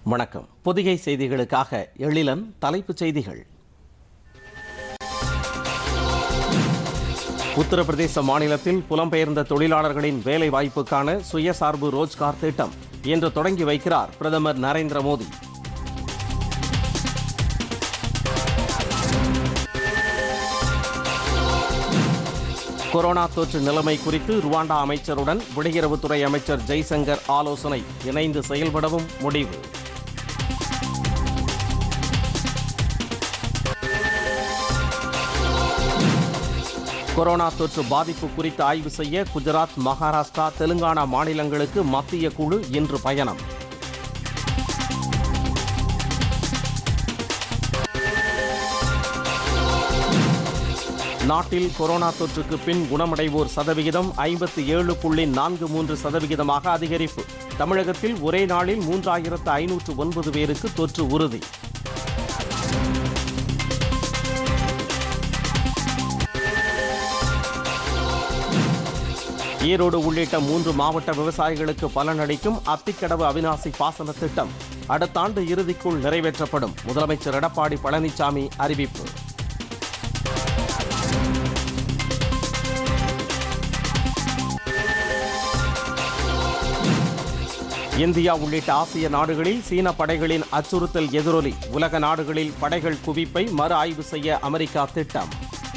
வணக்கம். பொதிகை செய்திகளுக்காக எழிலன். தலைப்புச் செய்திகள். உத்தரப்பிரதேச மாநிலத்தில் புலம்பெயர்ந்த தொழிலாளர்களின் வேலை வாய்ப்புக்கான சுயசார்பு ரோஜ்கார் திட்டம் இன்று தொடங்கி வைக்கிறார் பிரதமர் நரேந்திர மோடி. கொரோனா தொற்று நிலைமை குறித்து ருவாண்டா அமைச்சருடன் வெளியுறவுத்துறை அமைச்சர் ஜெய்சங்கர் ஆலோசனை. இணைந்து செயல்படவும் முடிவு. கொரோனா தொற்று பாதிப்பு குறித்து ஆய்வு செய்ய குஜராத், மகாராஷ்டிரா, தெலுங்கானா மாநிலங்களுக்கு மத்திய குழு இன்று பயணம். நாட்டில் கொரோனா தொற்றுக்கு பின் குணமடைவோர் சதவிகிதம் 57.43% அதிகரிப்பு. தமிழகத்தில் ஒரே நாளில் 3509 பேருக்கு தொற்று உறுதி. ஈரோடு உள்ளிட்ட 3 மாவட்ட விவசாயிகளுக்கு பலனளிக்கும் அத்திக்கடவு அவிநாசி பாசன திட்டம் அடுத்த ஆண்டு இறுதிக்குள் நிறைவேற்றப்படும். முதலமைச்சர் எடப்பாடி பழனிசாமி அறிவிப்பு. இந்தியா உள்ளிட்ட ஆசிய நாடுகளில் சீன படைகளின் அச்சுறுத்தல் எதிரொலி. உலக நாடுகளில் படைகள் குவிப்பை மறு ஆய்வு செய்ய அமெரிக்கா திட்டம்.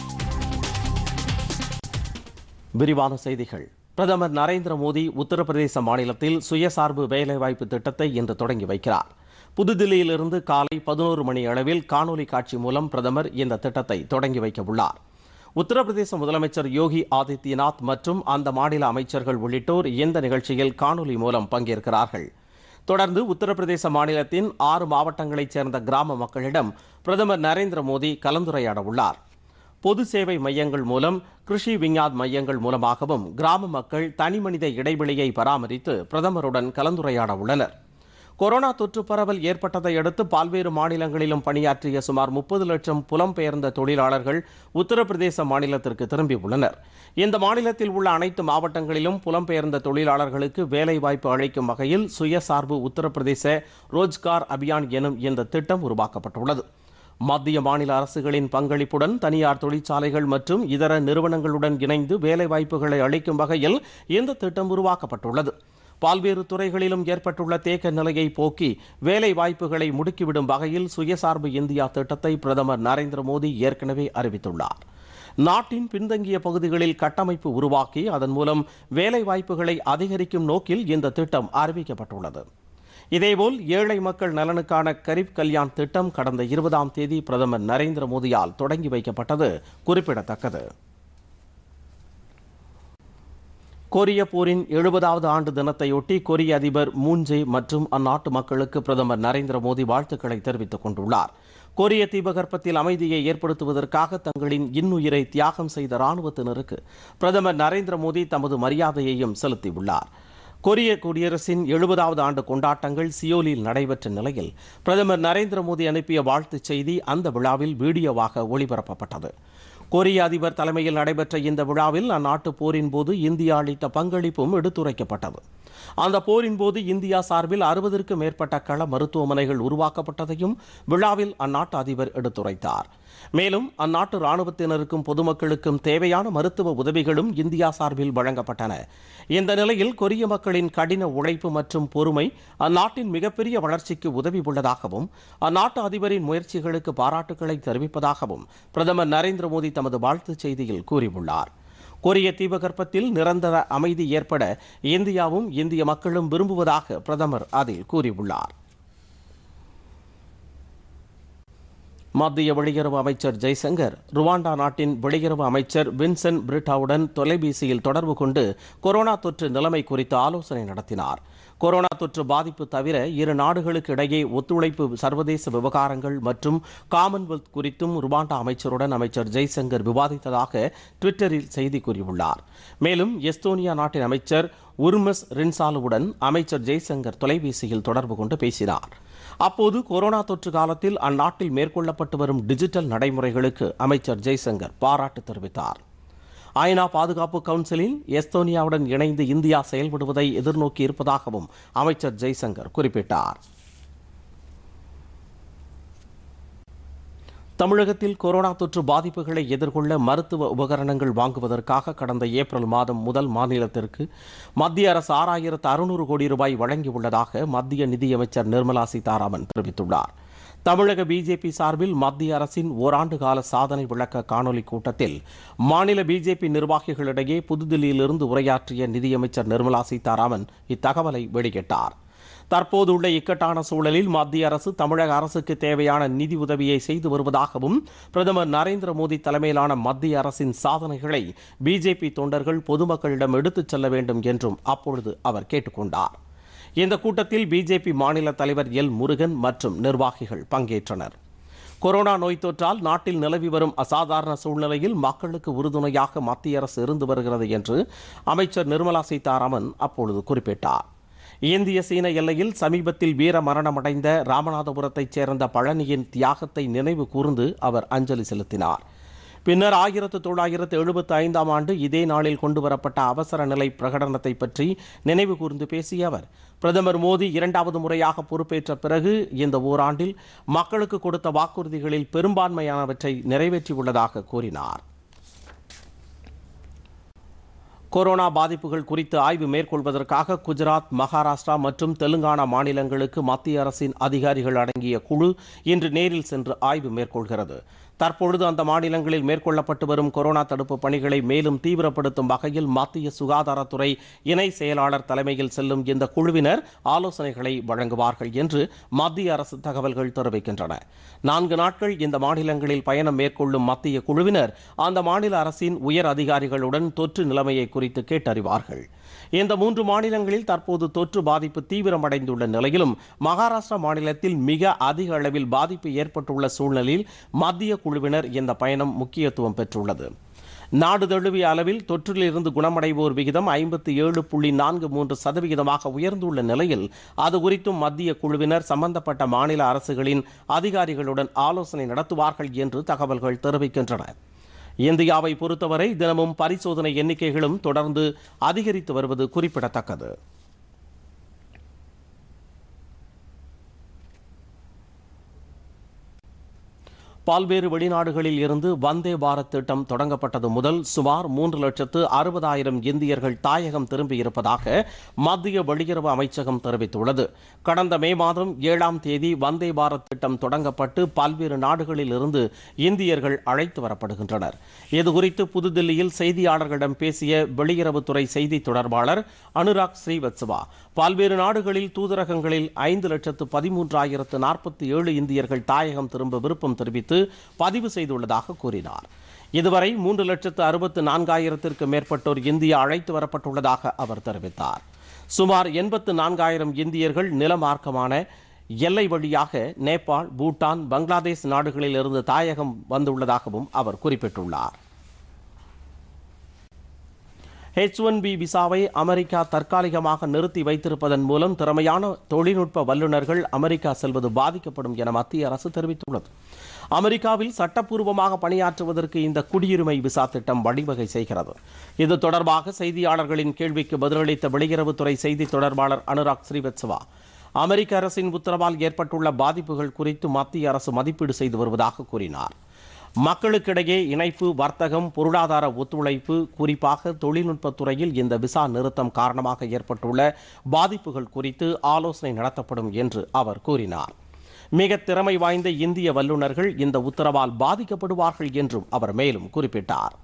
விரிவான செய்திகள். பிரதமர் நரேந்திர மோடி உத்தரப்பிரதேச மாநிலத்தில் சுயசார்பு வேலைவாய்ப்பு திட்டத்தை இன்று தொடங்கி வைக்கிறார். புதுதில்லியிலிருந்து காலை 11 மணி அளவில் காணொலி காட்சி மூலம் பிரதமர் இந்த திட்டத்தை தொடங்கி வைக்க உள்ளார். உத்தரப்பிரதேச முதலமைச்சர் யோகி ஆதித்யநாத் மற்றும் அந்த மாநில அமைச்சர்கள் உள்ளிட்டோர் இந்த நிகழ்ச்சியில் காணொலி மூலம் பங்கேற்கிறார்கள். தொடர்ந்து உத்தரப்பிரதேச மாநிலத்தின் 6 மாவட்டங்களைச் சேர்ந்த கிராம மக்களிடம் பிரதமர் நரேந்திர மோடி கலந்துரையாட உள்ளார். பொது சேவை மையங்கள் மூலம், கிருஷி விஞ்ஞான் மையங்கள் மூலமாகவும் கிராம மக்கள் தனிமனித இடைவெளியை பராமரித்து பிரதமருடன் கலந்துரையாட உள்ளனர். கொரோனா தொற்று பரவல் ஏற்பட்டதை அடுத்து பல்வேறு மாநிலங்களிலும் பணியாற்றிய சுமார் 30 லட்சம் புலம்பெயர்ந்த தொழிலாளர்கள் உத்தரப்பிரதேச மாநிலத்திற்கு திரும்பியுள்ளனர். இந்த மாநிலத்தில் உள்ள அனைத்து மாவட்டங்களிலும் புலம்பெயர்ந்த தொழிலாளர்களுக்கு வேலைவாய்ப்பு அளிக்கும் வகையில் சுயசார்பு உத்தரப்பிரதேச ரோஜ்கார் அபியான் எனும் இந்த திட்டம் உருவாக்கப்பட்டுள்ளது. மத்திய மாநில அரசுகளின் பங்களிப்புடன் தனியார் தொழிற்சாலைகள் மற்றும் இதர நிறுவனங்களுடன் இணைந்து வேலைவாய்ப்புகளை அளிக்கும் வகையில் இந்த திட்டம் உருவாக்கப்பட்டுள்ளது. பல்வேறு துறைகளிலும் ஏற்பட்டுள்ள தேக்க நிலையை போக்கி வேலை வாய்ப்புகளை முடுக்கிவிடும் வகையில் சுயசார்பு இந்தியா திட்டத்தை பிரதமர் நரேந்திர மோடி ஏற்கனவே அறிவித்துள்ளார். நாட்டின் பின்தங்கிய பகுதிகளில் கட்டமைப்பு உருவாக்கி அதன் மூலம் வேலை வாய்ப்புகளை அதிகரிக்கும் நோக்கில் இந்த திட்டம் அறிவிக்கப்பட்டுள்ளது. இதேபோல் ஏழை மக்கள் நலனுக்கான கரீப் கல்யாண் திட்டம் கடந்த 20ஆம் தேதி பிரதமர் நரேந்திர மோடியால் தொடங்கி வைக்கப்பட்டது குறிப்பிடத்தக்கது. கொரிய போரின் 70வது ஆண்டு தினத்தையொட்டி கொரிய அதிபர் மூன் ஜே மற்றும் அந்நாட்டு மக்களுக்கு பிரதமர் நரேந்திர மோடி வாழ்த்துக்களை தெரிவித்துக் கொண்டுள்ளார். கொரிய தீபகற்பத்தில் அமைதியை ஏற்படுத்துவதற்காக தங்களின் இன்னுயிரை தியாகம் செய்த ராணுவத்தினருக்கு பிரதமர் நரேந்திர மோடி தமது மரியாதையையும் செலுத்தியுள்ளார். கொரிய குடியரசின் 70வது ஆண்டு கொண்டாட்டங்கள் சியோலில் நடைபெற்ற நிலையில் பிரதமர் நரேந்திர மோடி அனுப்பிய வாழ்த்துச் செய்தி அந்த விழாவில் வீடியோவாக ஒளிபரப்பப்பட்டது. கொரிய அதிபர் தலைமையில் நடைபெற்ற இந்த விழாவில் அந்நாட்டு போரின் போது இந்தியா அளித்த பங்களிப்பும் எடுத்துரைக்கப்பட்டது. அந்த போரின் போது இந்தியா சார்பில் 60க்கும் மேற்பட்ட கள மருத்துவமனைகள் உருவாக்கப்பட்டதையும் விழாவில் அந்நாட்டு அதிபர் எடுத்துரைத்தார். மேலும் அந்நாட்டு ராணுவத்தினருக்கும் பொதுமக்களுக்கும் தேவையான மருத்துவ உதவிகளும் இந்தியா சார்பில் வழங்கப்பட்டன. இந்த நிலையில் கொரிய மக்களின் கடின உழைப்பு மற்றும் பொறுமை அந்நாட்டின் மிகப்பெரிய வளர்ச்சிக்கு உதவி உள்ளதாகவும் அந்நாட்டு அதிபரின் முயற்சிகளுக்கு பாராட்டுக்களை தெரிவிப்பதாகவும் பிரதமர் நரேந்திர மோடி தமது வாழ்த்துச் செய்தியில் கூறியுள்ளார். கொரிய தீபகற்பத்தில் நிரந்தர அமைதி ஏற்பட இந்தியாவும் இந்திய மக்களும் விரும்புவதாக பிரதமர் அதில் கூறியுள்ளார். மத்திய வெளியுறவு அமைச்சர் ஜெய்சங்கர் ருவாண்டா நாட்டின் வெளியுறவு அமைச்சர் வின்சென்ட் பிரிட்டாவுடன் தொலைபேசியில் தொடர்பு கொண்டு கொரோனா தொற்று நிலைமை குறித்து ஆலோசனை நடத்தினார். கொரோனா தொற்று பாதிப்பு தவிர இரு நாடுகளுக்கு இடையே ஒத்துழைப்பு, சர்வதேச விவகாரங்கள் மற்றும் காமன்வெல்த் குறித்தும் ருவாண்டா அமைச்சருடன் அமைச்சர் ஜெய்சங்கர் விவாதித்ததாக ட்விட்டரில் செய்தி கூறியுள்ளார். மேலும் எஸ்தோனியா நாட்டின் அமைச்சர் உர்மஸ் ரின்சாலுவுடன் அமைச்சர் ஜெய்சங்கர் தொலைபேசியில் தொடர்பு கொண்டு பேசினார். அப்போது கொரோனா தொற்று காலத்தில் அந்நாட்டில் மேற்கொள்ளப்பட்டு வரும் டிஜிட்டல் நடைமுறைகளுக்கு அமைச்சர் ஜெய்சங்கர் பாராட்டு தெரிவித்தார். ஐநா பாதுகாப்பு கவுன்சிலில் எஸ்தோனியாவுடன் இணைந்து இந்தியா செயல்படுவதை எதிர்நோக்கி இருப்பதாகவும் அமைச்சர் ஜெய்சங்கர் குறிப்பிட்டார். தமிழகத்தில் கொரோனா தொற்று பாதிப்புகளை எதிர்கொள்ள மருத்துவ உபகரணங்கள் வாங்குவதற்காக கடந்த ஏப்ரல் மாதம் முதல் மாநிலத்திற்கு மத்திய அரசு 6,600 கோடி ரூபாய் வழங்கியுள்ளதாக மத்திய நிதியமைச்சர் நிர்மலா சீதாராமன் தெரிவித்துள்ளார். தமிழக பிஜேபி சார்பில் மத்திய அரசின் ஓராண்டு கால சாதனை விளக்க காணொலி கூட்டத்தில் மாநில பிஜேபி நிர்வாகிகளிடையே புதுதில்லியிலிருந்து உரையாற்றிய நிதியமைச்சர் நிர்மலா சீதாராமன் இத்தகவலை வெளியிட்டார். தற்போதுள்ள இக்கட்டான சூழலில் மத்திய அரசு தமிழக அரசுக்கு தேவையான நிதி உதவியை செய்து வருவதாகவும் பிரதமர் நரேந்திர மோடி தலைமையிலான மத்திய அரசின் சாதனைகளை பிஜேபி தொண்டர்கள் பொதுமக்களிடம் எடுத்துச் செல்ல வேண்டும் என்றும் அப்பொழுது அவர் கேட்டுக்கொண்டார். இந்த கூட்டத்தில் பிஜேபி மாநில தலைவர் எல் முருகன் மற்றும் நிர்வாகிகள் பங்கேற்றனர். கொரோனா நோய் தொற்றால் நாட்டில் நிலவி வரும் அசாதாரண சூழ்நிலையில் மக்களுக்கு உறுதுணையாக மத்திய அரசு இருந்து வருகிறது என்று அமைச்சர் நிர்மலா சீதாராமன் அப்பொழுது குறிப்பிட்டார். இந்திய சீன எல்லையில் சமீபத்தில் வீர மரணமடைந்த ராமநாதபுரத்தைச் சேர்ந்த பழனியின் தியாகத்தை நினைவு கூர்ந்து அவர் அஞ்சலி செலுத்தினார். பின்னர் 1975ஆம் ஆண்டு இதே நாளில் கொண்டுவரப்பட்ட அவசர நிலை பிரகடனத்தை பற்றி நினைவு கூர்ந்து பேசிய அவர், பிரதமர் மோடி 2வது முறையாக பொறுப்பேற்ற பிறகு இந்த ஓராண்டில் மக்களுக்கு கொடுத்த வாக்குறுதிகளில் பெரும்பான்மையானவற்றை நிறைவேற்றியுள்ளதாக கூறினார். கொரோனா பாதிப்புகள் குறித்து ஆய்வு மேற்கொள்வதற்காக குஜராத், மகாராஷ்டிரா மற்றும் தெலுங்கானா மாநிலங்களுக்கு மத்திய அரசின் அதிகாரிகள் அடங்கிய குழு இன்று நேரில் சென்று ஆய்வு மேற்கொள்கிறது. தற்பொழுது அந்த மாநிலங்களில் மேற்கொள்ளப்பட்டு வரும் கொரோனா தடுப்பு பணிகளை மேலும் தீவிரப்படுத்தும் வகையில் மத்திய சுகாதாரத்துறை இணை செயலாளர் தலைமையில் செல்லும் இந்த குழுவினர் ஆலோசனைகளை வழங்குவார்கள் என்று மத்திய அரசு தகவல்கள் தெரிவிக்கின்றன. 4 நாட்கள் இந்த மாநிலங்களில் பயணம் மேற்கொள்ளும் மத்திய குழுவினர் அந்த மாநில அரசின் உயர் அதிகாரிகளுடன் தொற்று நிலைமையை குறித்து கேட்டறிவார்கள். இந்த 3 மாநிலங்களில் தற்போது தொற்று பாதிப்பு தீவிரமடைந்துள்ள நிலையிலும் மகாராஷ்டிரா மாநிலத்தில் மிக அதிக அளவில் பாதிப்பு ஏற்பட்டுள்ள சூழ்நிலையில் மத்திய குழுவினர் இந்த பயணம் முக்கியத்துவம் பெற்றுள்ளது. நாடு தழுவிய அளவில் தொற்றிலிருந்து குணமடைவோர் விகிதம் 57.43% உயர்ந்துள்ள நிலையில் அது குறித்தும் மத்திய குழுவினர் சம்பந்தப்பட்ட மாநில அரசுகளின் அதிகாரிகளுடன் ஆலோசனை நடத்துவார்கள் என்று தகவல்கள் தெரிவிக்கின்றன. இந்தியாவை பொறுத்தவரை தினமும் பரிசோதனை எண்ணிக்கைகளும் தொடர்ந்து அதிகரித்து வருவது குறிப்பிடத்தக்கது. பல்வேறு வெளிநாடுகளில் இருந்து வந்தே பாரத் திட்டம் தொடங்கப்பட்டது முதல் சுமார் 3,60,000 இந்தியர்கள் தாயகம் திரும்பியிருப்பதாக மத்திய வெளியுறவு அமைச்சகம் தெரிவித்துள்ளது. கடந்த மே மாதம் 7ஆம் தேதி வந்தே பாரத் திட்டம் தொடங்கப்பட்டு பல்வேறு நாடுகளில் இருந்து இந்தியர்கள் அழைத்து வரப்படுகின்றனர். இதுகுறித்து புதுதில்லியில் செய்தியாளர்களிடம் பேசிய வெளியுறவுத்துறை செய்தி தொடர்பாளர் அனுராக் ஸ்ரீவத்சவா, பல்வேறு நாடுகளில் தூதரகங்களில் 5,13,047 இந்தியர்கள் தாயகம் திரும்ப விருப்பம் தெரிவித்து பதிவு செய்துள்ளதாக கூறினார். இதுவரை 3,64,000 மேற்பட்டோர் இந்தியா அழைத்து வரப்பட்டுள்ளதாக அவர் தெரிவித்தார். சுமார் 84,000 இந்தியர்கள் நிலமார்க்கமான எல்லை வழியாக நேபாள், பூட்டான், பங்களாதேஷ் நாடுகளில் இருந்து தாயகம் வந்துள்ளதாகவும் அவர் குறிப்பிட்டுள்ளார். H1B விசாவை அமெரிக்கா தற்காலிகமாக நிறுத்தி வைத்திருப்பதன் மூலம் திறமையான தொழில்நுட்ப வல்லுநர்கள் அமெரிக்கா செல்வது பாதிக்கப்படும் என மத்திய அரசு தெரிவித்துள்ளது. அமெரிக்காவில் சட்டப்பூர்வமாக பணியாற்றுவதற்கு இந்த குடியுரிமை விசா திட்டம் வழிவகை செய்கிறது. இது தொடர்பாக செய்தியாளர்களின் கேள்விக்கு பதிலளித்த வெளியுறவுத்துறை செய்தி தொடர்பாளர் அனுராக் ஸ்ரீவத்சவா, அமெரிக்க அரசின் உத்தரவால் ஏற்பட்டுள்ள பாதிப்புகள் குறித்து மத்திய அரசு மதிப்பீடு செய்து வருவதாக கூறினார். மக்களுக்கிடையே இணைப்பு, வர்த்தகம், பொருளாதார ஒத்துழைப்பு, குறிப்பாக தொழில்நுட்பத் துறையில் இந்த விசா நிறுத்தம் காரணமாக ஏற்பட்டுள்ள பாதிப்புகள் குறித்து ஆலோசனை நடத்தப்படும் என்று அவர் கூறினார். மிக திறமை வாய்ந்த இந்திய வல்லுநர்கள் இந்த உத்தரவால் பாதிக்கப்படுவார்கள் என்றும் அவர் மேலும் குறிப்பிட்டார்.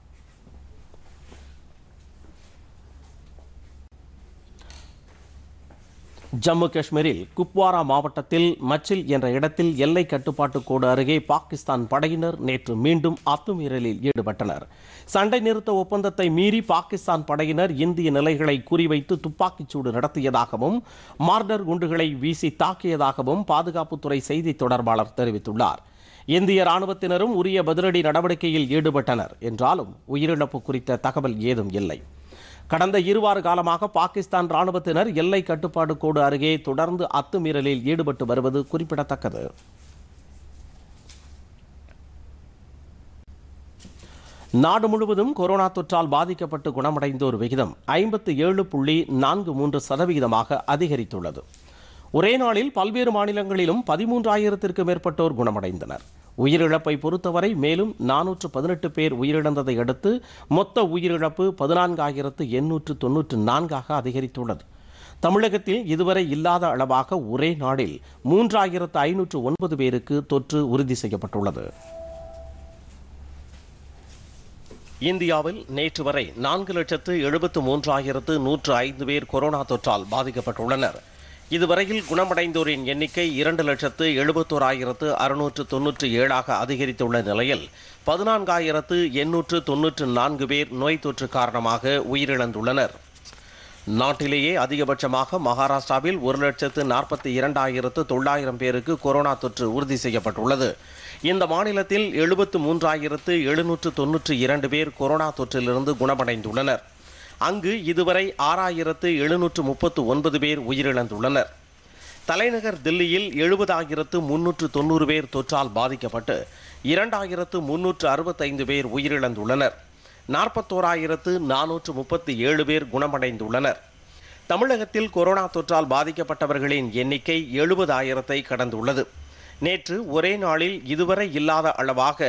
ஜம்மு காஷ்மீரில் குப்வாரா மாவட்டத்தில் மச்சில் என்ற இடத்தில் எல்லை கட்டுப்பாட்டு கோடு அருகே பாகிஸ்தான் படையினர் நேற்று மீண்டும் அத்துமீறலில் ஈடுபட்டனர். சண்டை நிறுத்த ஒப்பந்தத்தை மீறி பாகிஸ்தான் படையினர் இந்திய நிலைகளை குறிவைத்து துப்பாக்கிச்சூடு நடத்தியதாகவும் மார்டர் குண்டுகளை வீசி தாக்கியதாகவும் பாதுகாப்புத்துறை செய்தி தொடர்பாளர் தெரிவித்துள்ளார். இந்திய ராணுவத்தினரும் உரிய பதிலடி நடவடிக்கையில் ஈடுபட்டனர் என்றாலும் உயிரிழப்பு குறித்த தகவல் ஏதும் இல்லை. கடந்த 2 வார காலமாக பாகிஸ்தான் ராணுவத்தினர் எல்லை கட்டுப்பாடு கோடு அருகே தொடர்ந்து அத்துமீறலில் ஈடுபட்டு வருவது குறிப்பிடத்தக்கது. நாடு முழுவதும் கொரோனா தொற்றால் பாதிக்கப்பட்டு குணமடைந்தோர் விகிதம் 57.43% அதிகரித்துள்ளது. ஒரே நாளில் பல்வேறு மாநிலங்களிலும் 13,000 மேற்பட்டோர் குணமடைந்தனர். உயிரிழப்பை பொறுத்தவரை மேலும் 418 பேர் உயிரிழந்ததை அடுத்து மொத்த உயிரிழப்பு 14,894 அதிகரித்துள்ளது. தமிழகத்தில் இதுவரை இல்லாத அளவாக ஒரே நாளில் 3,509 பேருக்கு தொற்று உறுதி செய்யப்பட்டுள்ளது. இந்தியாவில் நேற்று வரை 4,73,105 பேர் கொரோனா தொற்றால் பாதிக்கப்பட்டுள்ளனர். இதுவரையில் குணமடைந்தோரின் எண்ணிக்கை 2,71,697 அதிகரித்துள்ள நிலையில் 14,894 பேர் நோய் தொற்று காரணமாக உயிரிழந்துள்ளனர். நாட்டிலேயே அதிகபட்சமாக மகாராஷ்டிராவில் 1,42,900 பேருக்கு கொரோனா தொற்று உறுதி செய்யப்பட்டுள்ளது. இந்த மாநிலத்தில் 73,792 பேர் கொரோனா தொற்றிலிருந்து குணமடைந்துள்ளனர். அங்கு இதுவரை 6,739 பேர் உயிரிழந்துள்ளனர். தலைநகர் தில்லியில் 70,390 பேர் தொற்றால் பாதிக்கப்பட்டு 2,365 பேர் உயிரிழந்துள்ளனர். 41,437 பேர் குணமடைந்துள்ளனர். தமிழகத்தில் கொரோனா தொற்றால் பாதிக்கப்பட்டவர்களின் எண்ணிக்கை 70,000 கடந்துள்ளது. நேற்று ஒரே நாளில் இதுவரை இல்லாத அளவாக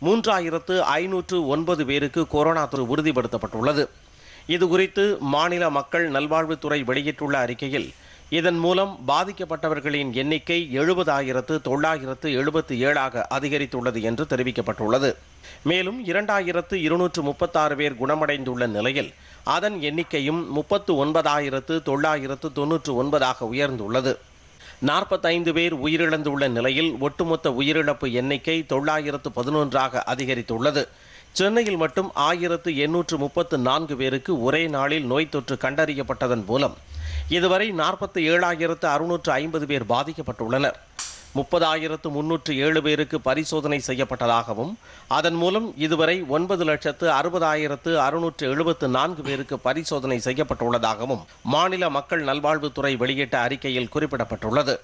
3,509 பேருக்கு கொரோனா தொற்று உறுதிப்படுத்தப்பட்டுள்ளது. இதுகுறித்து மாநில மக்கள் நல்வாழ்வுத்துறை வெளியிட்டுள்ள அறிக்கையில், இதன் மூலம் பாதிக்கப்பட்டவர்களின் எண்ணிக்கை 70,977 அதிகரித்துள்ளது என்று தெரிவிக்கப்பட்டுள்ளது. மேலும் 2,236 பேர் குணமடைந்துள்ள நிலையில் அதன் எண்ணிக்கையும் 39,999 உயர்ந்துள்ளது. 45 பேர் உயிரிழந்துள்ள நிலையில் ஒட்டுமொத்த உயிரிழப்பு எண்ணிக்கை 911 அதிகரித்துள்ளது. சென்னையில் மட்டும் 1,834 பேருக்கு ஒரே நாளில் நோய் தொற்று கண்டறியப்பட்டதன் மூலம் இதுவரை 47,650 பேர் பாதிக்கப்பட்டுள்ளனர். 30,307 பேருக்கு பரிசோதனை செய்யப்பட்டதாகவும் அதன் மூலம் இதுவரை 9,60,674 பேருக்கு பரிசோதனை செய்யப்பட்டுள்ளதாகவும் மாநில மக்கள் நல்வாழ்வுத்துறை வெளியிட்ட அறிக்கையில் குறிப்பிடப்பட்டுள்ளது.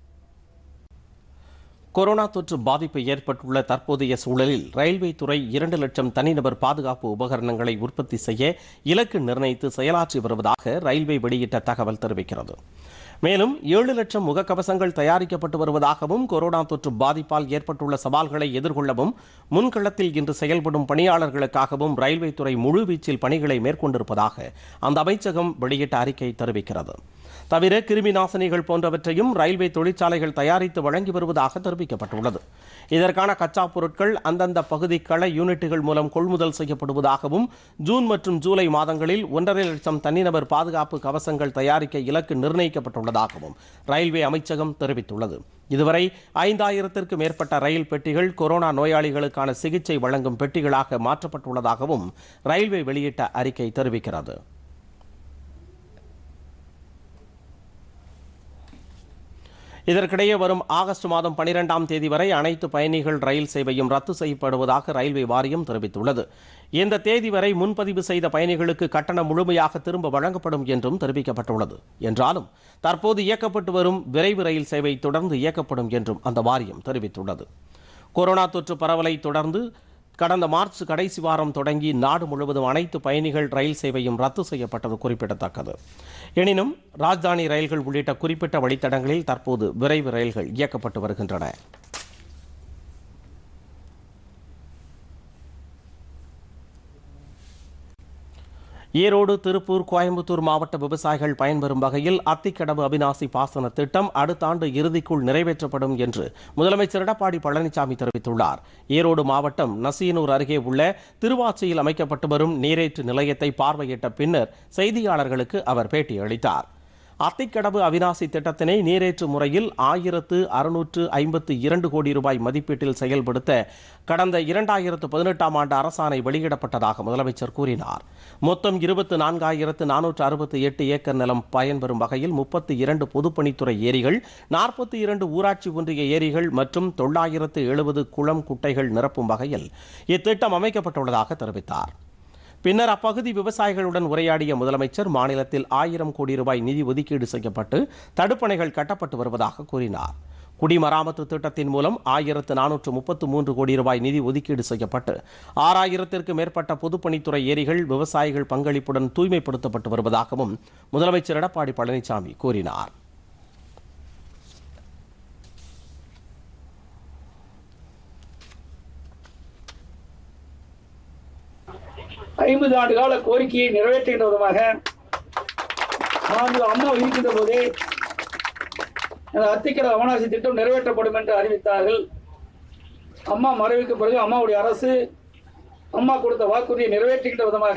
கொரோனா தொற்று பாதிப்பு ஏற்பட்டுள்ள தற்போதைய சூழலில் ரயில்வே துறை 2 லட்சம் தனிநபர் பாதுகாப்பு உபகரணங்களை உற்பத்தி செய்ய இலக்கு நிர்ணயித்து செயலாற்றி வருவதாக ரயில்வே வெளியிட்ட தகவல் தெரிவிக்கிறது. மேலும் 7 லட்சம் முகக்கவசங்கள் தயாரிக்கப்பட்டு வருவதாகவும் கொரோனா தொற்று பாதிப்பால் ஏற்பட்டுள்ள சவால்களை எதிர்கொள்ளவும் முன்களத்தில் இன்று செயல்படும் பணியாளர்களுக்காகவும் ரயில்வே துறை முழுவீச்சில் பணிகளை மேற்கொண்டிருப்பதாக அந்த அமைச்சகம் வெளியிட்ட அறிக்கை தெரிவிக்கிறது. தவிர கிருமி நாசினிகள் போன்றவற்றையும் ரயில்வே தொழிற்சாலைகள் தயாரித்து வழங்கி வருவதாக தெரிவிக்கப்பட்டுள்ளது. இதற்கான கச்சா பொருட்கள் அந்தந்த பகுதி கள யூனிட்டுகள் மூலம் கொள்முதல் செய்யப்படுவதாகவும் ஜூன் மற்றும் ஜூலை மாதங்களில் 1.5 லட்சம் தனிநபர் பாதுகாப்பு கவசங்கள் தயாரிக்க இலக்கு நிர்ணயிக்கப்பட்டுள்ளதாகவும் ரயில்வே அமைச்சகம் தெரிவித்துள்ளது. இதுவரை 5,000க்கும் மேற்பட்ட ரயில் பெட்டிகள் கொரோனா நோயாளிகளுக்கான சிகிச்சை வழங்கும் பெட்டிகளாக மாற்றப்பட்டுள்ளதாகவும் ரயில்வே வெளியிட்ட அறிக்கை தெரிவிக்கிறது. இதற்கிடையே வரும் ஆகஸ்ட் மாதம் 12ஆம் தேதி வரை அனைத்து பயணிகள் ரயில் சேவையும் ரத்து செய்யப்படுவதாக ரயில்வே வாரியம் தெரிவித்துள்ளது. இந்த தேதி வரை முன்பதிவு செய்த பயணிகளுக்கு கட்டணம் முழுமையாக திரும்ப வழங்கப்படும் என்றும் தெரிவிக்கப்பட்டுள்ளது. என்றாலும் தற்போது இயக்கப்பட்டு வரும் விரைவு ரயில் சேவை தொடர்ந்து இயக்கப்படும் என்றும் அந்த வாரியம் தெரிவித்துள்ளது. கொரோனா தொற்று பரவலை தொடர்ந்து கடந்த மார்ச் கடைசி வாரம் தொடங்கி நாடு முழுவதும் அனைத்து பயணிகள் ரயில் சேவையும் ரத்து செய்யப்பட்டது குறிப்பிடத்தக்கது. எனினும் ராஜ்தானி ரயில்கள் உள்ளிட்ட குறிப்பிட்ட வழித்தடங்களில் தற்போது விரைவு ரயில்கள் இயக்கப்பட்டு வருகின்றன. ஈரோடு, திருப்பூர், கோயம்புத்தூர் மாவட்ட விவசாயிகள் பயன்பெறும் வகையில் அத்திக்கடவு அவிநாசி பாசன திட்டம் அடுத்த ஆண்டு இறுதிக்குள் நிறைவேற்றப்படும் என்று முதலமைச்சர் எடப்பாடி பழனிசாமி தெரிவித்துள்ளார். ஈரோடு மாவட்டம் நசியனூர் அருகே உள்ள திருவாச்சியில் அமைக்கப்பட்டு வரும் நீரேற்று நிலையத்தை பார்வையிட்ட பின்னர் செய்தியாளர்களுக்கு அவர் பேட்டியளித்தார். அத்திக்கடவு அவிநாசி திட்டத்தினை நீரேற்று முறையில் 1,652 கோடி ரூபாய் மதிப்பீட்டில் செயல்படுத்த கடந்த 2018ஆம் ஆண்டு அரசாணை வெளியிடப்பட்டதாக முதலமைச்சர் கூறினார். மொத்தம் 24,468 ஏக்கர் நிலம் பயன்பெறும் வகையில் 32 பொதுப்பணித்துறை ஏரிகள், 42 ஊராட்சி ஒன்றிய ஏரிகள் மற்றும் 970 குளம் குட்டைகள் நிரப்பும் வகையில் இத்திட்டம் அமைக்கப்பட்டுள்ளதாக தெரிவித்தார். பின்னர் அப்பகுதி விவசாயிகளுடன் உரையாடிய முதலமைச்சர் மாநிலத்தில் 1000 கோடி ரூபாய் நிதி ஒதுக்கீடு செய்யப்பட்டு தடுப்பணைகள் கட்டப்பட்டு வருவதாக கூறினார். குடிமராமத்து திட்டத்தின் மூலம் 1,433 கோடி ரூபாய் நிதி ஒதுக்கீடு செய்யப்பட்டு 6,000க்கும் மேற்பட்ட பொதுப்பணித்துறை ஏரிகள் விவசாயிகள் பங்களிப்புடன் தூய்மைப்படுத்தப்பட்டு வருவதாகவும் முதலமைச்சர் எடப்பாடி பழனிசாமி கூறினார். 50 ஆண்டு கால கோரிக்கையை நிறைவேற்றுகின்ற விதமாக அம்மா இருக்கின்ற போதே அத்திக்கடை அவனாசி திட்டம் நிறைவேற்றப்படும் என்று அறிவித்தார்கள். அம்மா மறைவுக்கு பிறகு அம்மாவுடைய அரசு அம்மா கொடுத்த வாக்குறுதியை நிறைவேற்றுகின்ற விதமாக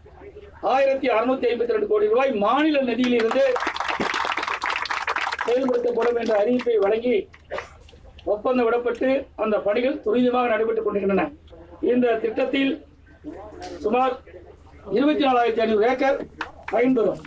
1652 கோடி ரூபாய் மாநில நிதியிலிருந்து செயல்படுத்தப்படும் என்ற அறிவிப்பை வழங்கி ஒப்பந்தம் விடப்பட்டு அந்த பணிகள் துரிதமாக நடைபெற்றுக் கொண்டிருக்கின்றன. இந்த திட்டத்தில் சுமார் 24,500 ஏக்கர் பயன்பெறும்.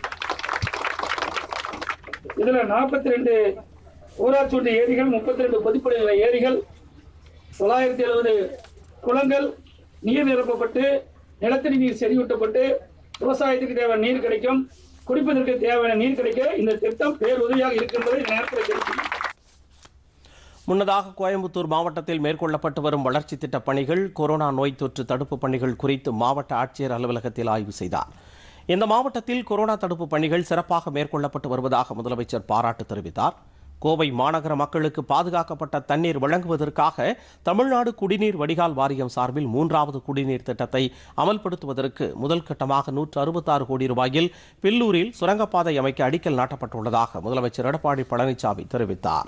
இதுல 42 ஊராட்சி ஒன்றிய ஏரிகள், 32 பொதுப்பணிநிலை ஏரிகள், 970 குளங்கள் நீர் நிரப்பப்பட்டு நிலத்தடி நீர் செறிவூட்டப்பட்டு விவசாயத்துக்கு தேவையான நீர் கிடைக்கும், குடிப்பதற்கு தேவையான நீர் கிடைக்க இந்த திட்டம் பேருதவியாக இருக்கின்றது. நேரத்தில் கிடைக்கும். முன்னதாக கோயம்புத்தூர் மாவட்டத்தில் மேற்கொள்ளப்பட்டு வரும் வளர்ச்சி திட்ட பணிகள், கொரோனா நோய் தொற்று தடுப்பு பணிகள் குறித்து மாவட்ட ஆட்சியர் அலுவலகத்தில் ஆய்வு செய்தார். இந்த மாவட்டத்தில் கொரோனா தடுப்பு பணிகள் சிறப்பாக மேற்கொள்ளப்பட்டு வருவதாக முதலமைச்சர் பாராட்டு தெரிவித்தார். கோவை மாநகர மக்களுக்கு பாதுகாக்கப்பட்ட தண்ணீர் வழங்குவதற்காக தமிழ்நாடு குடிநீர் வடிகால் வாரியம் சார்பில் 3வது குடிநீர் திட்டத்தை அமல்படுத்துவதற்கு முதல் கட்டமாக 166 கோடி ரூபாயில் பில்லூரில் சுரங்கப்பாதை அமைக்க அடிக்கல் நாட்டப்பட்டுள்ளதாக முதலமைச்சர் எடப்பாடி பழனிசாமி தெரிவித்தார்.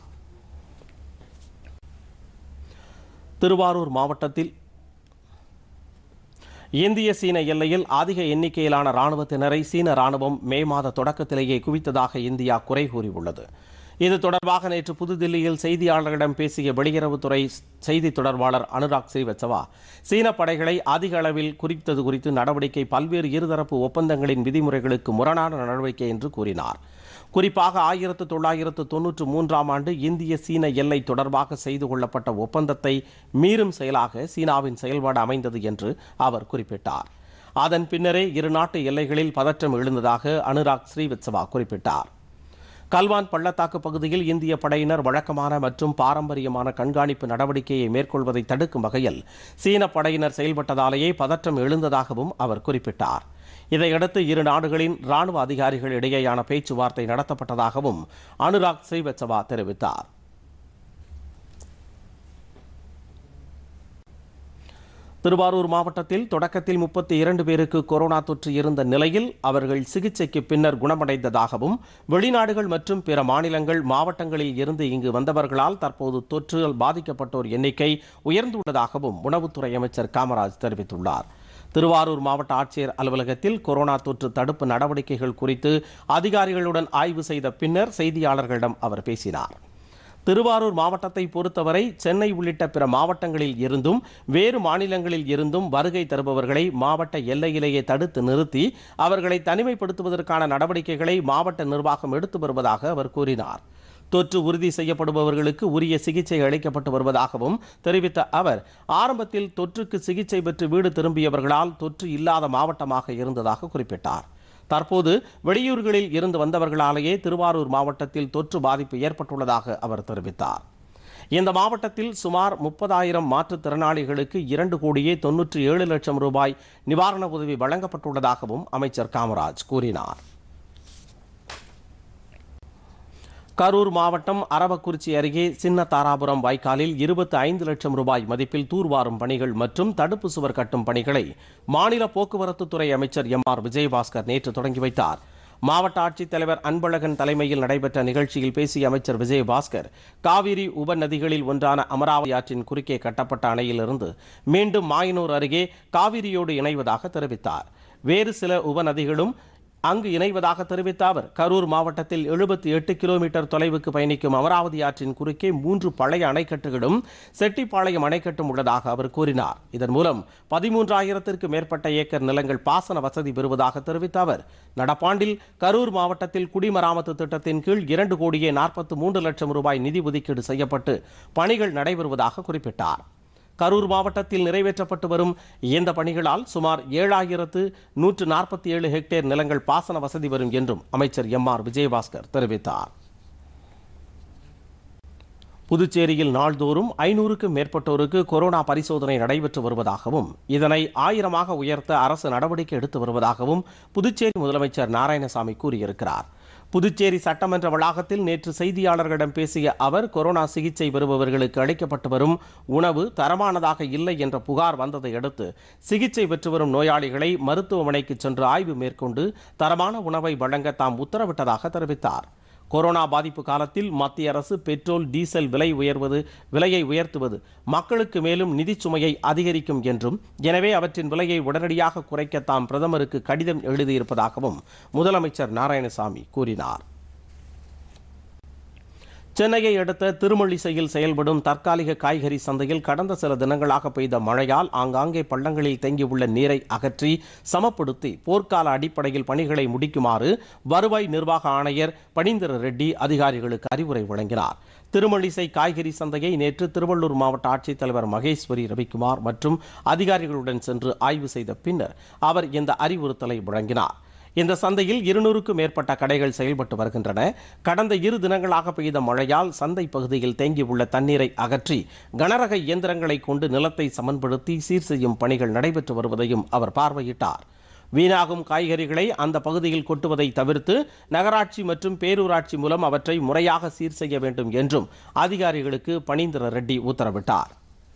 திருவாரூர் மாவட்டத்தில் இந்திய சீன எல்லையில் அதிக எண்ணிக்கையிலான ராணுவத்தினரை சீன ராணுவம் மே மாத தொடக்கத்திலேயே குவித்ததாக இந்தியா குறை கூறியுள்ளது. இது தொடர்பாக நேற்று புதுதில்லியில் செய்தியாளர்களிடம் பேசிய வெளியுறவுத்துறை செய்தி தொடர்பாளர் அனுராக் ஸ்ரீவத்சவா, சீன படைகளை அதிக அளவில் குறித்தது குறித்து நடவடிக்கை பல்வேறு இருதரப்பு ஒப்பந்தங்களின் விதிமுறைகளுக்கு முரணான நடவடிக்கை என்று கூறினார். குறிப்பாக 1993ஆம் ஆண்டு இந்திய சீன எல்லை தொடர்பாக செய்து கொள்ளப்பட்ட ஒப்பந்தத்தை மீறும் செயலாக சீனாவின் செயல்பாடு அமைந்தது என்று அவர் குறிப்பிட்டார். அதன் பின்னரே இரு நாட்டு எல்லைகளில் பதற்றம் எழுந்ததாக அனுராக் ஸ்ரீவத்சவா குறிப்பிட்டார். கல்வான் பள்ளத்தாக்கு பகுதியில் இந்திய படையினர் வழக்கமான மற்றும் பாரம்பரியமான கண்காணிப்பு நடவடிக்கையை மேற்கொள்வதை தடுக்கும் வகையில் சீன படையினர் செயல்பட்டதாலேயே பதற்றம் எழுந்ததாகவும் அவர் குறிப்பிட்டார். இதையடுத்து இரு நாடுகளின் ராணுவ அதிகாரிகள் இடையேயான பேச்சுவார்த்தை நடத்தப்பட்டதாகவும் அனுராக் ஸ்ரீவத்சவா தெரிவித்தார். திருவாரூர் மாவட்டத்தில் தொடக்கத்தில் 32 பேருக்கு கொரோனா தொற்று இருந்த நிலையில் அவர்கள் சிகிச்சைக்கு பின்னர் குணமடைந்ததாகவும் வெளிநாடுகள் மற்றும் பிற மாநிலங்கள் மாவட்டங்களில் இருந்து இங்கு வந்தவர்களால் தற்போது தொற்றால் பாதிக்கப்பட்டோர் எண்ணிக்கை உயர்ந்துள்ளதாகவும் உணவுத்துறை அமைச்சர் காமராஜ் தெரிவித்துள்ளார். திருவாரூர் மாவட்ட ஆட்சியர் அலுவலகத்தில் கொரோனா தொற்று தடுப்பு நடவடிக்கைகள் குறித்து அதிகாரிகளுடன் ஆய்வு செய்த பின்னர் செய்தியாளர்களிடம் அவர் பேசினார். திருவாரூர் மாவட்டத்தை பொறுத்தவரை சென்னை உள்ளிட்ட பிற மாவட்டங்களில் இருந்தும் வேறு மாநிலங்களில் இருந்தும் வருகை தருபவர்களை மாவட்ட எல்லையிலேயே தடுத்து நிறுத்தி அவர்களை தனிமைப்படுத்துவதற்கான நடவடிக்கைகளை மாவட்ட நிர்வாகம் எடுத்து வருவதாக அவர் கூறினார். தொற்று உறுதி செய்யப்படுபவர்களுக்கு உரிய சிகிச்சை அளிக்கப்பட்டு வருவதாகவும் தெரிவித்த அவர், ஆரம்பத்தில் தொற்றுக்கு சிகிச்சை பெற்று வீடு திரும்பியவர்களால் தொற்று இல்லாத மாவட்டமாக இருந்ததாக குறிப்பிட்டார். தற்போது வெளியூர்களில் இருந்து வந்தவர்களாலேயே திருவாரூர் மாவட்டத்தில் தொற்று பாதிப்பு ஏற்பட்டுள்ளதாக அவர் தெரிவித்தார். இந்த மாவட்டத்தில் சுமார் 30,000 மாற்றுத்திறனாளிகளுக்கு 2,97,00,000 ரூபாய் நிவாரண உதவி வழங்கப்பட்டுள்ளதாகவும் அமைச்சர் காமராஜ் கூறினார். கரூர் மாவட்டம் அரவக்குறிச்சி அருகே சின்ன தாராபுரம் வாய்க்காலில் 25 லட்சம் ரூபாய் மதிப்பில் தூர்வாரும் பணிகள் மற்றும் தடுப்பு சுவர் கட்டும் பணிகளை மாநில போக்குவரத்துத்துறை அமைச்சர் எம்.ஆர். விஜயபாஸ்கர் நேற்று தொடங்கி வைத்தார். மாவட்ட ஆட்சித்தலைவர் அன்பழகன் தலைமையில் நடைபெற்ற நிகழ்ச்சியில் பேசிய அமைச்சர் விஜயபாஸ்கர், காவிரி உபநதிகளில் ஒன்றான அமராவதி ஆற்றின் குறுக்கே கட்டப்பட்ட அணையிலிருந்து மீண்டும் மாயனூர் அருகே காவிரியோடு இணைவதாக தெரிவித்தார். வேறு சில உபநதிகளும் அங்கு இணைவதாக தெரிவித்த அவர், கரூர் மாவட்டத்தில் 78 கிலோமீட்டர் தொலைவுக்கு பயணிக்கும் அமராவதி ஆற்றின் குறுக்கே 3 பழைய அணைக்கட்டுகளும் செட்டிப்பாளையம் அணைக்கட்டும் உள்ளதாக அவர் கூறினார். இதன் மூலம் 13,000த்திற்கு மேற்பட்ட ஏக்கர் நிலங்கள் பாசன வசதி பெறுவதாக தெரிவித்த அவர், நடப்பாண்டில் கரூர் மாவட்டத்தில் குடிமராமத்து திட்டத்தின் கீழ் 2,43,00,000 ரூபாய் நிதி ஒதுக்கீடு செய்யப்பட்டு பணிகள் நடைபெறுவதாக குறிப்பிட்டார். கரூர் மாவட்டத்தில் நிறைவேற்றப்பட்டு வரும் இந்த பணிகளால் சுமார் 7,147 ஹெக்டேர் நிலங்கள் பாசன வசதி வரும் என்றும் அமைச்சர் எம்.ஆர். விஜயபாஸ்கர் தெரிவித்தார். புதுச்சேரியில் நாள்தோறும் 500க்கும் மேற்பட்டோருக்கு கொரோனா பரிசோதனை நடைபெற்று வருவதாகவும் இதனை 1000ஆக உயர்த்த அரசு நடவடிக்கை எடுத்து வருவதாகவும் புதுச்சேரி முதலமைச்சர் நாராயணசாமி கூறியிருக்கிறார். புதுச்சேரி சட்டமன்ற வளாகத்தில் நேற்று செய்தியாளர்களிடம் பேசிய அவர், கொரோனா சிகிச்சை பெறுபவர்களுக்கு அளிக்கப்பட்டு வரும் உணவு தரமானதாக இல்லை என்ற புகார் வந்ததை அடுத்து சிகிச்சை பெற்று வரும் நோயாளிகளை மருத்துவமனைக்கு சென்று ஆய்வு மேற்கொண்டு தரமான உணவை வழங்க தாம் உத்தரவிட்டதாக தெரிவித்தார். கொரோனா பாதிப்பு காலத்தில் மத்திய அரசு பெட்ரோல், டீசல் விலையை உயர்த்துவது மக்களுக்கு மேலும் நிதி சுமையை அதிகரிக்கும் என்றும், எனவே அவற்றின் விலையை உடனடியாக குறைக்க தாம் பிரதமருக்கு கடிதம் எழுதியிருப்பதாகவும் முதலமைச்சர் நாராயணசாமி கூறினார். சென்னையை அடுத்த திருமழிசையில் செயல்படும் தற்காலிக காய்கறி சந்தையில் கடந்த சில தினங்களாக பெய்த மழையால் ஆங்காங்கே பள்ளங்களில் தேங்கியுள்ள நீரை அகற்றி சமப்படுத்தி போர்க்கால அடிப்படையில் பணிகளை முடிக்குமாறு வருவாய் நிர்வாக ஆணையர் பனீந்திர ரெட்டி அதிகாரிகளுக்கு அறிவுரை வழங்கினார். திருமழிசை காய்கறி சந்தையை நேற்று திருவள்ளூர் மாவட்ட ஆட்சித்தலைவர் மகேஸ்வரி ரவிக்குமார் மற்றும் அதிகாரிகளுடன் சென்று ஆய்வு செய்த பின்னர் அவர் இந்த அறிவுறுத்தலை வழங்கினார். இந்த சந்தையில் 200க்கும் மேற்பட்ட கடைகள் செயல்பட்டு வருகின்றன. கடந்த 2 தினங்களாக பெய்த மழையால் சந்தை பகுதியில் தேங்கியுள்ள தண்ணீரை அகற்றி கனரக இயந்திரங்களை கொண்டு நிலத்தை சமன்படுத்தி சீர் செய்யும் பணிகள் நடைபெற்று வருவதையும் அவர் பார்வையிட்டார். வீணாகும் காய்கறிகளை அந்த பகுதியில் கொட்டுவதை தவிர்த்து நகராட்சி மற்றும் பேரூராட்சி மூலம் அவற்றை முறையாக சீர் செய்ய வேண்டும் என்றும் அதிகாரிகளுக்கு பனீந்திர ரெட்டி உத்தரவிட்டார்.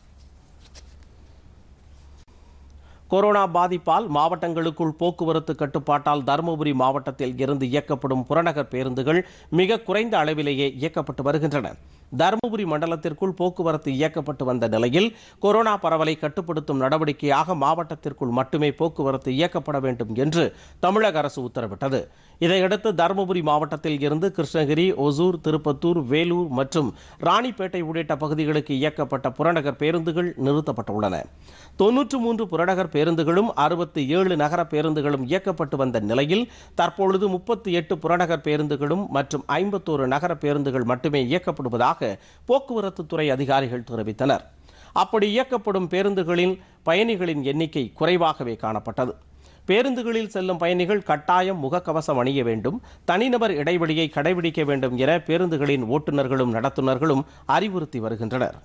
கொரோனா பாதிப்பால் மாவட்டங்களுக்குள் போக்குவரத்து கட்டுப்பாட்டால் தருமபுரி மாவட்டத்தில் இருந்து இயக்கப்படும் புறநகர் பேருந்துகள் மிக குறைந்த அளவிலேயே இயக்கப்பட்டு வருகின்றன. தருமபுரி மண்டலத்திற்குள் போக்குவரத்து இயக்கப்பட்டு வந்த நிலையில் கொரோனா பரவலை கட்டுப்படுத்தும் நடவடிக்கையாக மாவட்டத்திற்குள் மட்டுமே போக்குவரத்து இயக்கப்பட வேண்டும் என்று தமிழக அரசு உத்தரவிட்டது. இதையடுத்து தருமபுரி மாவட்டத்தில் இருந்து கிருஷ்ணகிரி, ஒசூர், திருப்பத்தூர், வேலூர் மற்றும் ராணிப்பேட்டை உள்ளிட்ட பகுதிகளுக்கு இயக்கப்பட்ட புறநகர் பேருந்துகள் நிறுத்தப்பட்டுள்ளன. 93 புறநகர் பேருந்துகளும் 67 நகர பேருந்துகளும் இயக்கப்பட்டு வந்த நிலையில் தற்பொழுது 38 புறநகர் பேருந்துகளும் மற்றும் 51 நகர பேருந்துகள் மட்டுமே இயக்கப்படுவதாக போக்குவரத்து துறை அதிகாரிகள் தெரிவித்தனர். அப்படி இயக்கப்படும் பேருந்துகளின் பயணிகளின் எண்ணிக்கை குறைவாகவே காணப்பட்டது. பேருந்துகளில் செல்லும் பயணிகள் கட்டாயம் முகக்கவசம் அணிய வேண்டும், தனிநபர் இடைவெளியை கடைபிடிக்க வேண்டும் என பேருந்துகளின் ஓட்டுநர்களும் நடத்துனர்களும் அறிவுறுத்தி வருகின்றனர்.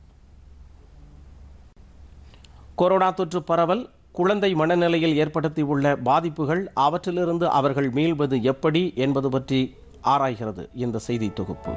கொரோனா தொற்று பரவல் குழந்தை மனநிலையில் ஏற்படுத்தியுள்ள பாதிப்புகள், அவற்றிலிருந்து அவர்கள் மீள்வது எப்படி என்பது பற்றி ஆராய்கிறது இந்த செய்தி தொகுப்பு.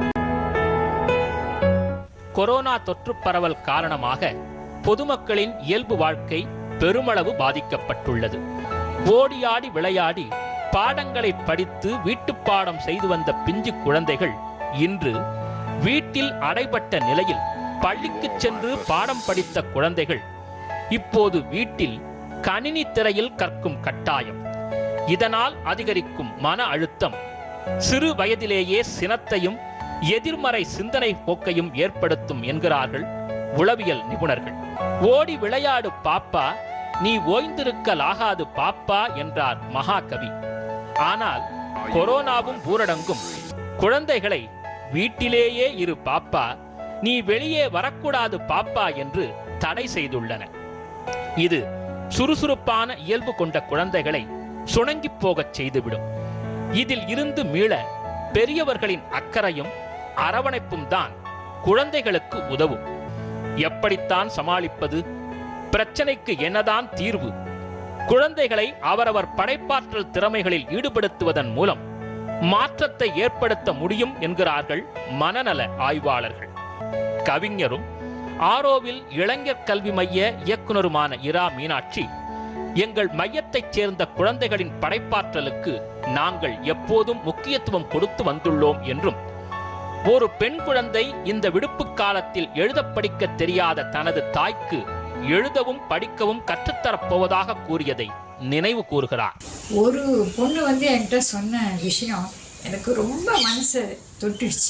கொரோனா தொற்று பரவல் காரணமாக பொதுமக்களின் இயல்பு வாழ்க்கை பெருமளவு பாதிக்கப்பட்டுள்ளது. ஓடியாடி விளையாடி பாடங்களை படித்து வீட்டுப்பாடம் செய்து வந்த பிஞ்சு குழந்தைகள் இன்று வீட்டில் அடைபட்ட நிலையில் பள்ளிக்கு சென்று பாடம் படித்த குழந்தைகள் இப்போது வீட்டில் கணினி திரையில் கற்கும் கட்டாயம். இதனால் அதிகரிக்கும் மன அழுத்தம் சிறு வயதிலேயே சினத்தையும் எதிர்மறை சிந்தனை போக்கையும் ஏற்படுத்தும் என்கிறார்கள் உளவியல் நிபுணர்கள். ஓடி விளையாடு பாப்பா, நீ ஓய்ந்திருக்கலாகாது பாப்பா என்றார் மகாகவி. ஆனால் கொரோனாவும் ஊரடங்கும் குழந்தைகளை வீட்டிலேயே இரு பாப்பா, நீ வெளியே வரக்கூடாது பாப்பா என்று தடை செய்துள்ளன. இது சுறுசுறுப்பான இயல்பு கொண்ட குழந்தைகளை சுணங்கி போகச் செய்துவிடும். இதில் இருந்து மீள பெரியவர்களின் அக்கறையும் அரவணைப்பும் தான் குழந்தைகளுக்கு உதவும். எப்படித்தான் சமாளிப்பது? பிரச்சனைக்கு என்னதான் தீர்வு? குழந்தைகளை அவரவர் படைப்பாற்றல் திறமைகளில் ஈடுபடுத்துவதன் மூலம் மாற்றத்தை ஏற்படுத்த முடியும் என்கிறார்கள் மனநல ஆய்வாளர்கள். கவிஞரும் ஆரோவில் இளைஞர் கல்வி மைய இயக்குனருமான இரா மீனாட்சி, எங்கள் மையத்தைச் சேர்ந்த குழந்தைகளின் படைப்பாற்றலுக்கு நாங்கள் எப்போதும் முக்கியத்துவம் கொடுத்து வந்துள்ளோம் என்றும், ஒரு பெண் குழந்தை இந்த விடுப்பு காலத்தில் எழுத படிக்க தெரியாத தனது தாய்க்கு எழுதவும் படிக்கவும் கற்றுத்தரப்போவதாக கூறியதை நினைவு கூறுகிறார். ஒரு பொண்ணு என்கிட்ட சொன்ன விஷயம் எனக்கு ரொம்ப மனசை தொட்டுடுச்சு.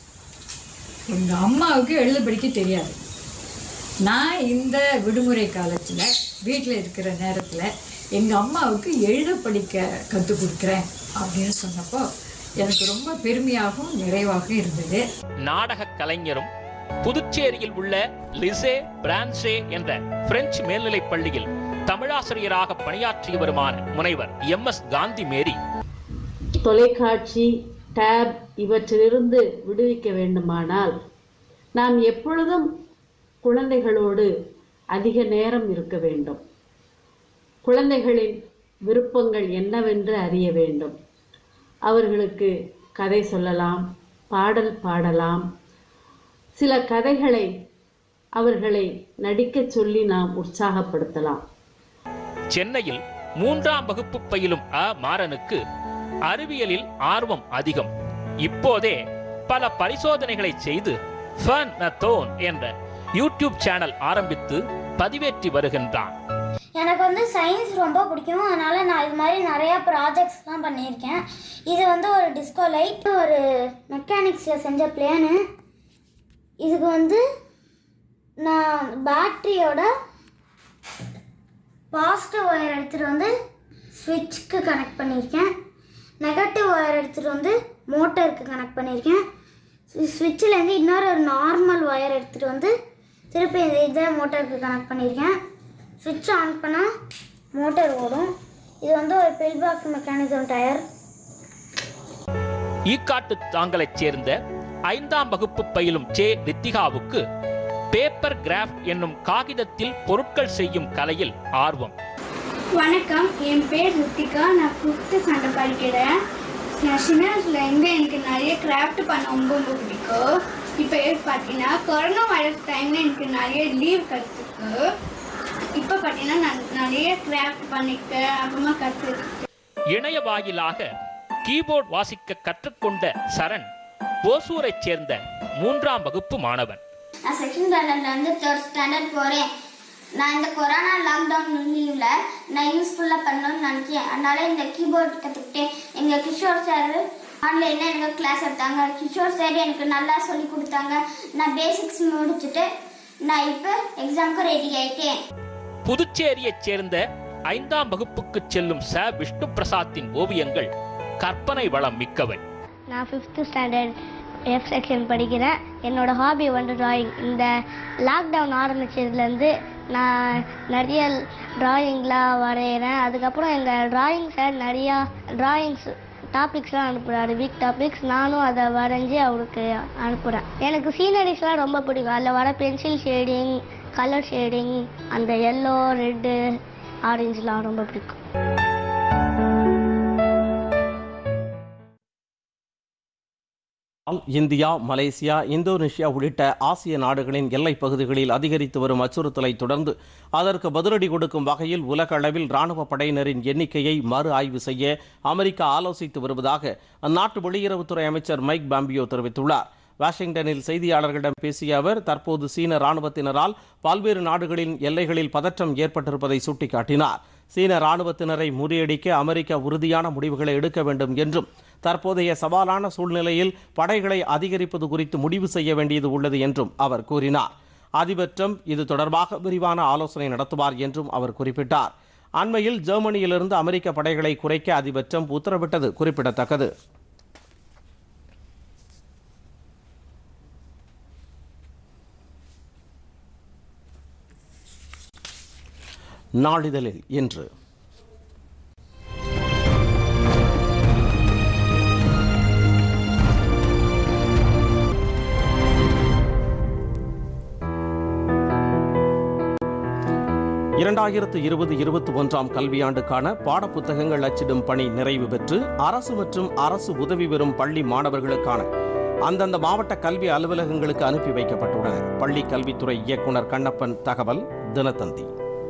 எங்க அம்மாவுக்கு எழுத படிக்க தெரியாது. நான் இந்த விடுமுறை காலத்தில் வீட்டில் இருக்கிற நேரத்தில் எங்கள் அம்மாவுக்கு எழுத படிக்க கற்றுக் கொடுக்குறேன் அப்படின்னு சொன்னப்போ எனக்கு ரொம்ப பெருமையாகவும் நிறைவாகவும் இருந்தது. நாடக கலைஞரும் புதுச்சேரியில் உள்ள லிசே பிரான்சே என்ற பிரெஞ்சு மேல்நிலைப் பள்ளியில் தமிழாசிரியராக பணியாற்றியவருமான முனைவர் MS காந்தி மேரி, தொலைக்காட்சி, டேப் இவற்றிலிருந்து விடுவிக்க வேண்டுமானால் நாம் எப்பொழுதும் குழந்தைகளோடு அதிக நேரம் இருக்க வேண்டும். குழந்தைகளின் விருப்பங்கள் என்னவென்று அறிய வேண்டும். அவர்களுக்கு கதை சொல்லலாம், பாடல் பாடலாம். சில கதைகளை அவர்களை நடிக்கச் சொல்லி நாம் உற்சாகப்படுத்தலாம். சென்னையில் 3ஆம் வகுப்பு பயிலும் மாறனுக்கு அறிவியலில் ஆர்வம் அதிகம். இப்போதே பல பரிசோதனைகளை செய்து ஃபன் மெத்தோன் என்ற யூடியூப் சேனல் ஆரம்பித்து பதிவேற்றி வருகின்றான். எனக்கு வந்து சயின்ஸ் ரொம்ப பிடிக்கும். அதனால் நான் இது மாதிரி நிறையா ப்ராஜெக்ட்ஸ்லாம் பண்ணியிருக்கேன். இது வந்து ஒரு டிஸ்கோ லைட், ஒரு மெக்கானிக்ஸில் செஞ்ச பிளேனு. இதுக்கு வந்து நான் பேட்டரியோட பாசிட்டிவ் ஒயர் எடுத்துகிட்டு வந்து ஸ்விட்சுக்கு கனெக்ட் பண்ணியிருக்கேன். நெகட்டிவ் ஒயர் எடுத்துகிட்டு வந்து மோட்டருக்கு கனெக்ட் பண்ணியிருக்கேன். ஸ்விட்சிலேருந்து இன்னொரு நார்மல் ஒயர் எடுத்துகிட்டு வந்து திருப்பி இதே மோட்டருக்கு கனெக்ட் பண்ணியிருக்கேன். ஸ்விட்ச் ஆன் பண்ணால் மோட்டர் ஓடும். இது வந்து ஒரு பில் பாக்ஸ் மெக்கானிசம் டயர். ஈக்காட்டு தாங்கலைச் சேர்ந்த 5ஆம் வகுப்பு பயிலும் ஜே ரித்திகாவுக்கு பேப்பர் கிராஃப்ட் என்னும் காகிதத்தில் பொருட்கள் செய்யும் கலையில் ஆர்வம். வணக்கம், என் பேர் ரித்திகா. நான் 5th ஸ்டாண்டர்ட் படிக்கிறேன். நான் சின்ன வயசுலேருந்து எனக்கு நிறைய கிராஃப்ட் பண்ண ரொம்ப பிடிக்கும். இப்போ பார்த்தீங்கன்னா கொரோனா வைரஸ் டைமில் எனக்கு நிறைய லீவ் கிடைச்சிருக்கு. இப்போ பார்த்தீங்கன்னா நான் நிறைய கிராஃப்ட் பண்ணிட்டு அப்புறமா கற்றுருக்கேன். இணைய வாயிலாக கீபோர்ட் வாசிக்க கற்றுக்கொண்ட சரண் ஓசூரைச் சேர்ந்த 3ஆம் வகுப்பு மாணவன். நான் 2nd ஸ்டாண்டர்ட்லேருந்து 3rd ஸ்டாண்டர்ட் போகிறேன். நான் இந்த கொரோனா லாக்டவுன் லீவில் நான் யூஸ்ஃபுல்லாக பண்ணணும்னு நினச்சேன். அதனால் இந்த கீபோர்ட் கற்றுக்கிட்டேன். எங்கள் கிஷோர் சார் ஆன்லைனில் எனக்கு கிளாஸ் எடுத்தாங்க. கிஷோர் சார் எனக்கு நல்லா சொல்லி கொடுத்தாங்க. நான் பேசிக்ஸ் முடிச்சுட்டு நான் இப்போ எக்ஸாமுக்கு ரெடி ஆகிட்டேன். புதுச்சேரியைச் சேர்ந்த 5ஆம் வகுப்புக்கு செல்லும் ச விஷ்ணு பிரசாத்தின் ஓவியங்கள் கற்பனை வளம் மிக்கவை. நான் 5th ஸ்டாண்டர்ட் F செக்ஷன் படிக்கிறேன். என்னோட ஹாபி வந்து டிராயிங். இந்த லாக்டவுன் ஆரம்பிச்சதுலேருந்து நான் நிறைய டிராயிங்லாம் வரைகிறேன். அதுக்கப்புறம் எங்கள் டிராயிங் சார் நிறையா டிராயிங்ஸ் டாபிக்ஸ்லாம் அனுப்புகிறாரு, வீக் டாபிக்ஸ். நானும் அதை வரைஞ்சி அவருக்கு அனுப்புகிறேன். எனக்கு சீனரிஸ்லாம் ரொம்ப பிடிக்கும். அதில் வர பென்சில் ஷேடிங், கலர் ஷேடிங், அந்த எல்லோ, ரெட்டு, ஆரஞ்சுலாம் ரொம்ப பிடிக்கும். இந்தியா, மலேசியா, இந்தோனேஷியா உள்ளிட்ட ஆசிய நாடுகளின் எல்லைப் பகுதிகளில் அதிகரித்து வரும் அச்சுறுத்தலை தொடர்ந்து அதற்கு பதிலடி கொடுக்கும் வகையில் உலக அளவில் ராணுவ படையினரின் எண்ணிக்கையை மறு ஆய்வு செய்ய அமெரிக்கா ஆலோசித்து வருவதாக அந்நாட்டு வெளியுறவுத்துறை அமைச்சர் மைக் பாம்பியோ தெரிவித்துள்ளார். வாஷிங்டனில் செய்தியாளர்களிடம் பேசிய அவர் தற்போது சீன ராணுவத்தினரால் பல்வேறு நாடுகளின் எல்லைகளில் பதற்றம் ஏற்பட்டிருப்பதை சுட்டிக்காட்டினார். சீன ராணுவத்தினரை முறியடிக்க அமெரிக்கா உறுதியான முடிவுகளை எடுக்க வேண்டும் என்றும் தற்போதைய சவாலான சூழ்நிலையில் படைகளை அதிகரிப்பது குறித்து முடிவு செய்ய வேண்டியது உள்ளது என்றும் அவர் கூறினார். அதிபர் ட்ரம்ப் இது தொடர்பாக விரிவான ஆலோசனை நடத்துவார் என்றும் அவர் குறிப்பிட்டார். அண்மையில் ஜெர்மனியிலிருந்து அமெரிக்க படைகளை குறைக்க அதிபர் ட்ரம்ப் உத்தரவிட்டது குறிப்பிடத்தக்கது. நாளிதழில் இன்று (2020-21) கல்வியாண்டுக்கான பாடப்புத்தகங்கள் அச்சிடும் பணி நிறைவு பெற்று அரசு மற்றும் அரசு உதவி பெறும் பள்ளி மாணவர்களுக்கான அந்தந்த மாவட்ட கல்வி அலுவலகங்களுக்கு அனுப்பி வைக்கப்பட்டுள்ளன. பள்ளி கல்வித்துறை இயக்குனர் கண்ணப்பன் தகவல். தினத்தந்தி.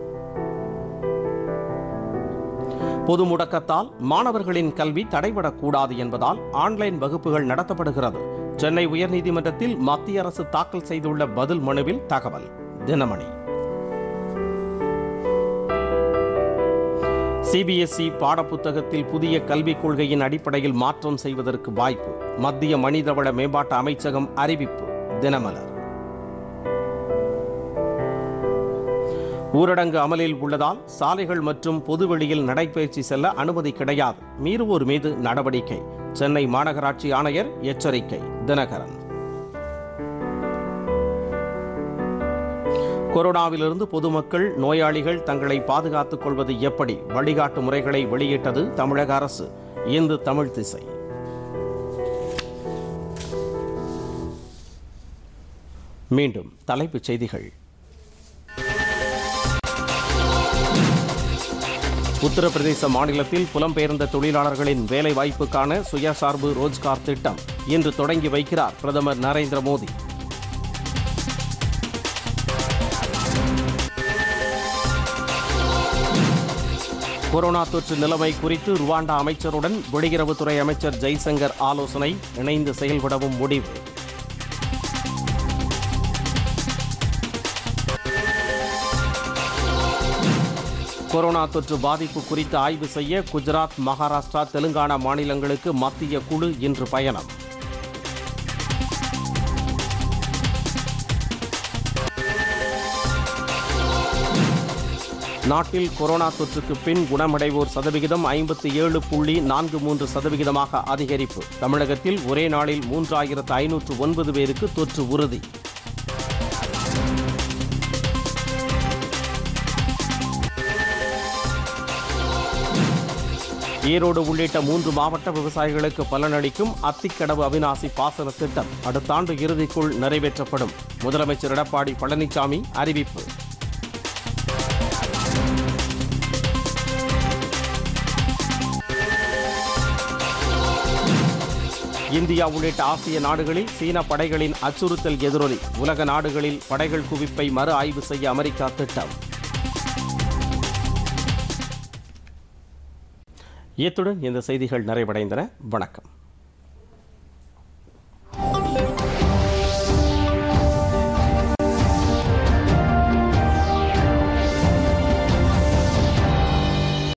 பொது முடக்கத்தால் மாணவர்களின் கல்வி தடைபடக்கூடாது என்பதால் ஆன்லைன் வகுப்புகள் நடத்தப்படுகிறது. சென்னை உயர்நீதிமன்றத்தில் மத்திய அரசு தாக்கல் செய்துள்ள பதில் மனுவில் தகவல். தினமணி. சிபிஎஸ்இ பாடப்புத்தகத்தில் புதிய கல்விக் கொள்கையின் அடிப்படையில் மாற்றம் செய்வதற்கு வாய்ப்பு. மத்திய மனிதவள மேம்பாட்டு அமைச்சகம் அறிவிப்பு. தினமலர். ஊரடங்கு அமலில் உள்ளதால் சாலைகள் மற்றும் பொதுவெளியில் நடைபயிற்சி செல்ல அனுமதி கிடையாது. மீறுவோர் மீது நடவடிக்கை. சென்னை மாநகராட்சி ஆணையர் எச்சரிக்கை. தினகரன். கொரோனாவிலிருந்து பொதுமக்கள், நோயாளிகள் தங்களை பாதுகாத்துக் கொள்வது எப்படி? வழிகாட்டு முறைகளை வெளியிட்டது தமிழக அரசு. இந்து தமிழ் திசை. மீண்டும் தலைப்புச் செய்திகள். உத்தரப்பிரதேச மாநிலத்தில் புலம்பெயர்ந்த தொழிலாளர்களின் வேலைவாய்ப்புக்கான சுயசார்பு ரோஜ்கார் திட்டம் இன்று தொடங்கி வைக்கிறார் பிரதமர் நரேந்திர மோடி. கொரோனா தொற்று நிலைமை குறித்து ருவாண்டா அமைச்சருடன் வெளியுறவுத்துறை அமைச்சர் ஜெய்சங்கர் ஆலோசனை, இணைந்து செயல்படவும் முடிவு. கொரோனா தொற்று பாதிப்பு குறித்து ஆய்வு செய்ய குஜராத், மகாராஷ்டிரா, தெலுங்கானா மாநிலங்களுக்கு மத்திய குழு இன்று பயணம். நாட்டில் கொரோனா தொற்றுக்கு பின் குணமடைவோர் சதவிகிதம் 57.43% அதிகரிப்பு. தமிழகத்தில் ஒரே நாளில் 3509 பேருக்கு தொற்று உறுதி. ஈரோடு உள்ளிட்ட 3 மாவட்ட விவசாயிகளுக்கு பலனளிக்கும் அத்திக்கடவு அவிநாசி பாசன திட்டம் அடுத்த ஆண்டு இறுதிக்குள் நிறைவேற்றப்படும். முதலமைச்சர் எடப்பாடி பழனிசாமி அறிவிப்பு. இந்தியா உள்ளிட்ட ஆசிய நாடுகளில் சீன படைகளின் அச்சுறுத்தல் எதிரொலி. உலக நாடுகளில் படைகள் குவிப்பை மறு ஆய்வு செய்ய அமெரிக்கா திட்டம். இத்துடன் இந்த செய்திகள் நிறைவடைந்தன. வணக்கம்.